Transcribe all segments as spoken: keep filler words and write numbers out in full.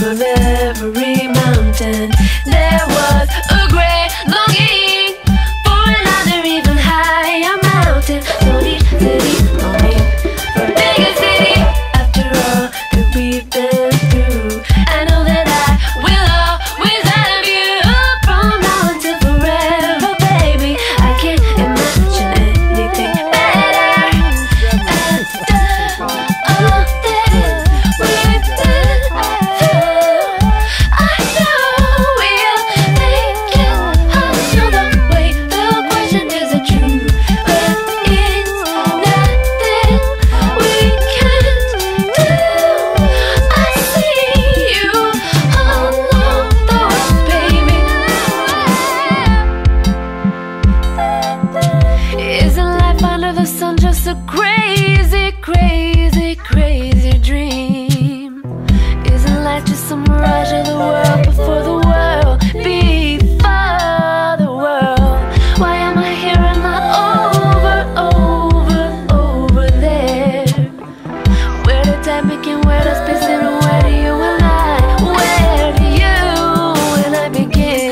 of every mountain. There was a great longing for another even higher mountain. So deep, city, longing for a bigger city. After all that we've been through, I know that I will always have you. From now until forever, baby, I can't imagine anything better. After all that we've been through, I know we'll make it another way. The question is it true? But it's nothing we can't do. I see you along the way, baby. Isn't life under the sun just a crazy, crazy, crazy dream? Isn't life just some mirage of the world before the world, before the world? Why am I here and not over, over, over there? Where did time begin? Where does space end? And where do you and I? Where do you and I begin?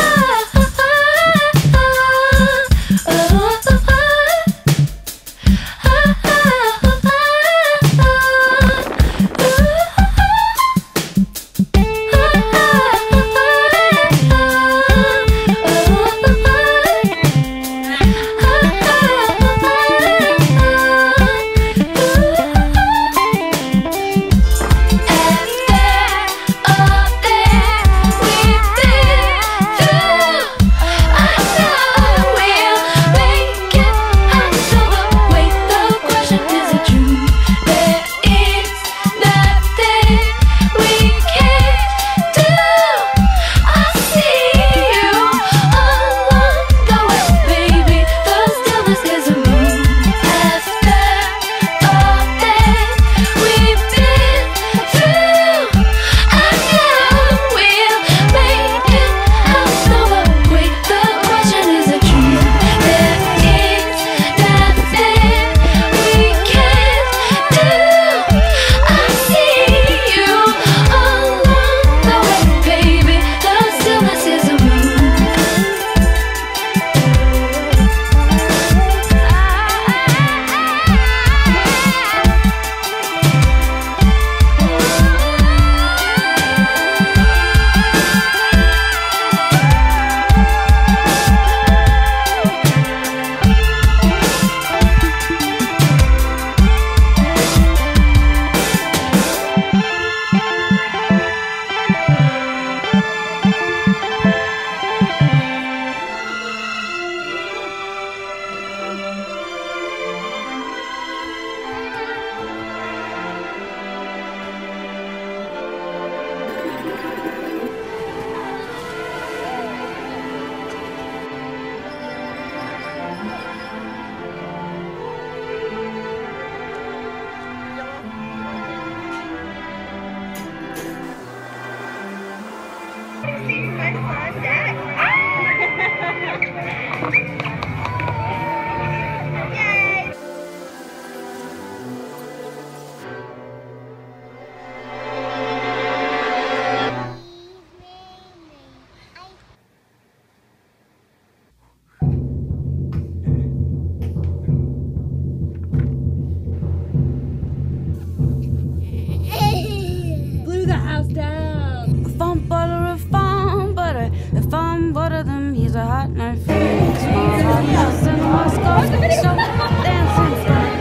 Blew the house down. Farm butter, farm butter, farm butter, them he's a hot knife. Small hot house in Moscow, so dancing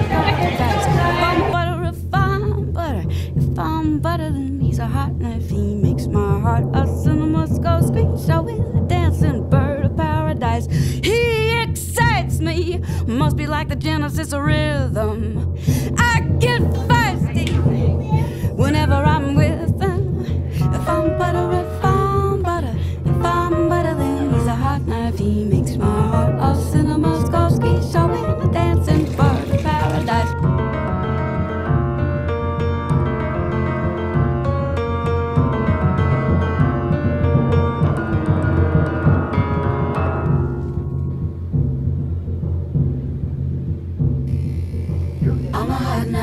farm butter, farm butter, farm butter, them he's a hot knife. He makes my heart us in the Moscow scream, so is a dancing bird of paradise. He excites me, must be like the Genesis rhythm. I get feisty whenever I'm with him. If I'm butter, if I'm butter, if I'm butter, then he's a hot knife. He makes my heart us in a Moskovsky show in a dancing bird of paradise. I'm a hot knife.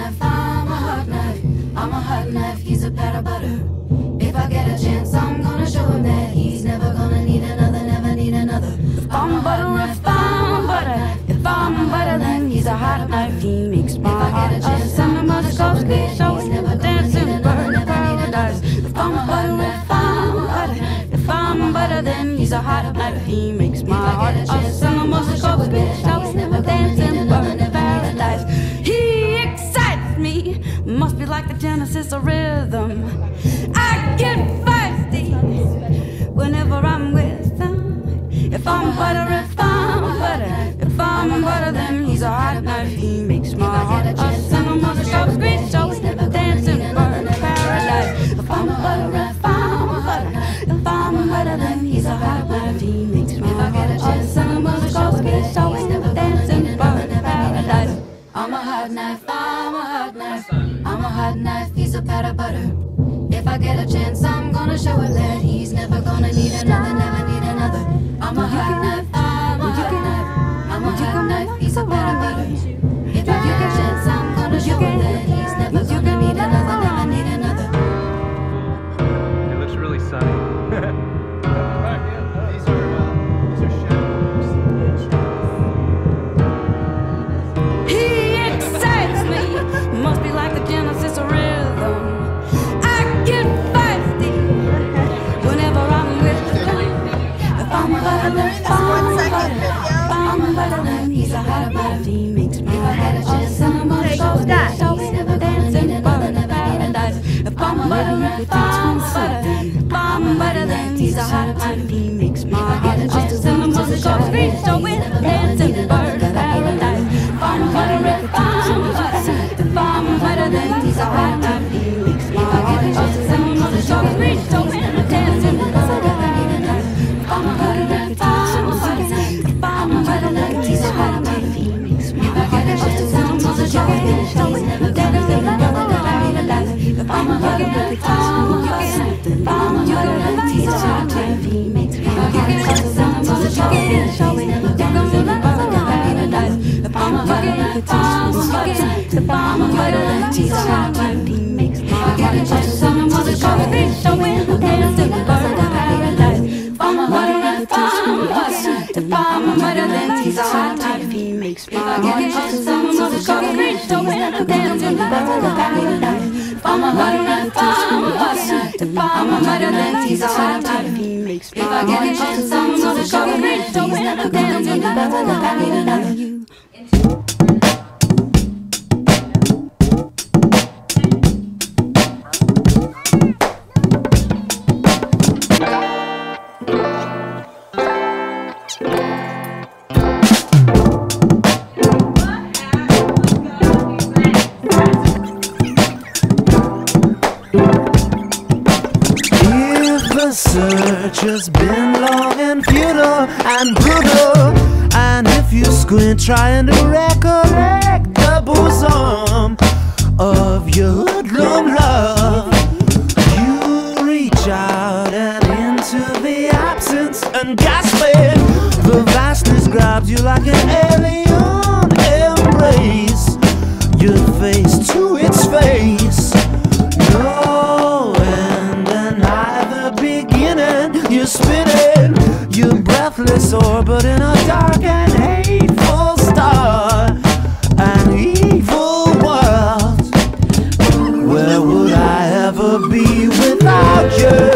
than he's a hot knife. He makes my heart a cinema scope, dancing bird of paradise. He excites me, must be like the genesis of rhythm. I get feisty whenever I'm with him. If I'm butter, if I'm butter, if I'm butter, then he's a hot knife. He makes my heart a cinema scope, screech, dancing bird of paradise. If I'm butter, if I'm butter, if I'm butter, then he's a hot knife. He makes my heart a cinema scope, screech, dancing bird of paradise. I'm a hot knife, I'm a hot knife, I'm a hot knife, he's a pat of butter. If I get a chance, I'm gonna show him that he's never gonna need another, never need another. I'm a hot knife, I'm a hot knife, I'm a hot knife, he's a pat of butter. If I get a chance, I'm gonna show him that he's never gonna need another, never need another. It looks really sunny. Must be like the genesis of rhythm. I get feisty whenever I'm with him. If I'm butter, if I'm butter, if I'm butter, then he's a hot butter. He makes my heart a cinema show, dancing bird of paradise. If I'm butter, if I'm butter, if I'm butter, then he's a hot butter. He makes my heart a cinema show, dancing bird of paradise. If I'm butter, if I'm butter, if I'm better than he's a hot knife. He makes my heart a cinema show, dancing bird of paradise. If I'm better, if I'm better, if I'm better than he's a hot knife. He makes my heart a cinema show, dancing bird of paradise. If I'm better, if I'm better, if I'm better than he's a hot knife. He makes my heart a cinema show, dancing bird of paradise. If I'm better, if I'm better, if I'm better than he's a hot knife. He makes my heart a cinema show, dancing bird of paradise. If I'm better, if I'm better, if I'm better than he's a hot knife. He makes my heart a cinema show, dancing bird of paradise. If I'm better, if I'm better, if I'm better than he's a hot knife. He makes my heart a cinema show, dancing bird of paradise. Search has been long and futile and brutal, and if you squint trying to recollect the bosom of your hoodlum love, you reach out and into the absence and gasping, the vastness grabs you like an alien embrace, your face to its face. No end and neither beginning. You're spinning your breathless orbit in a dark and hateful star, an evil world. Where would I ever be without you?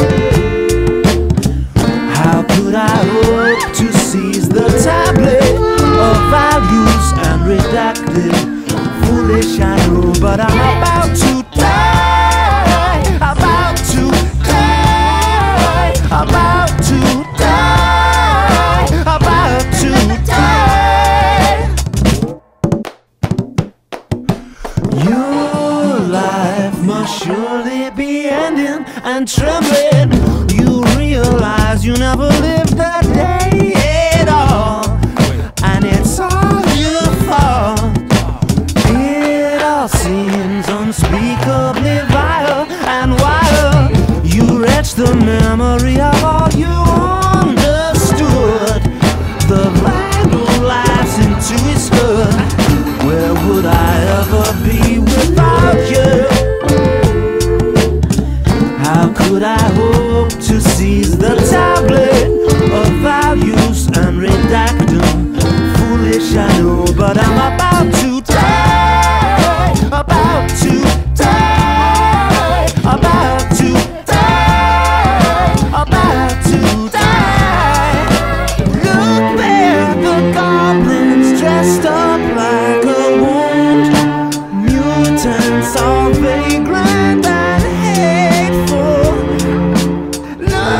How could I hope to seize the tablet of values and redact it? Foolish I know, but I'm about to die, about to die, about to die, about to die. Your life must surely be ending and trembling. You realize you never lived a day at all, and it's all your fault. It all seems unspeakably vile, and while you retch the memory of all you understood, the vital lies into his hood. Where would I ever be without you? How could I hope to seize the tablet of values and redact them? Foolish I know, but I'm about to die, about to die, about to die, about to die.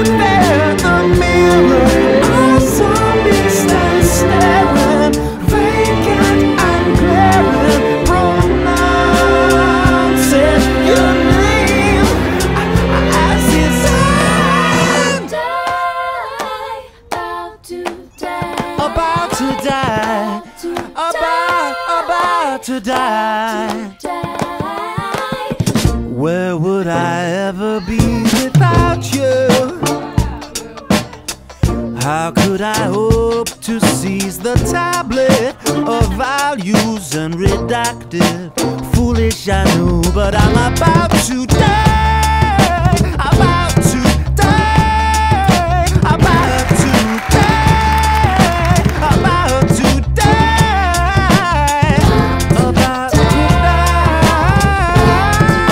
Look there in the mirror, a zombie stands staring, vacant and glaring, pronouncing your name as his hand. About to die. About to die. About, about to die. Where would I ever be without you? How could I hope to seize the tablet of values and redact it? Foolish, I know, but I'm about to